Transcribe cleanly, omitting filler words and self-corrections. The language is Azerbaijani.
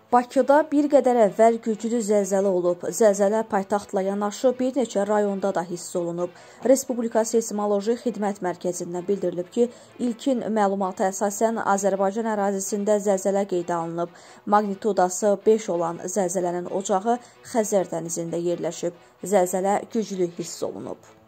Bakıda bir qədər əvvəl güclü zəlzələ olub. Zəlzələ paytaxtla yanaşı bir neçə rayonda da hiss olunub. Respublika Seysmoloji Xidmət Mərkəzindən bildirilib ki, ilkin məlumata əsasən Azərbaycan ərazisində zəlzələ qeydə alınıb. Magnitudası 5 olan zəlzələnin ocağı Xəzər dənizində yerləşib. Zəlzələ güclü hiss olunub.